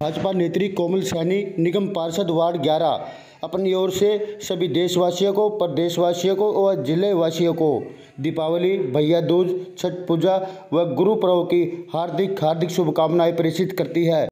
भाजपा नेत्री कोमल सैनी, निगम पार्षद वार्ड 11, अपनी ओर से सभी देशवासियों को, प्रदेशवासियों को और जिले वासियों को दीपावली, भैया दूज, छठ पूजा व गुरु पर्व की हार्दिक शुभकामनाएं प्रेषित करती है।